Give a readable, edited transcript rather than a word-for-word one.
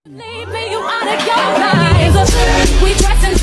Leave me, you out of your mind. We dressing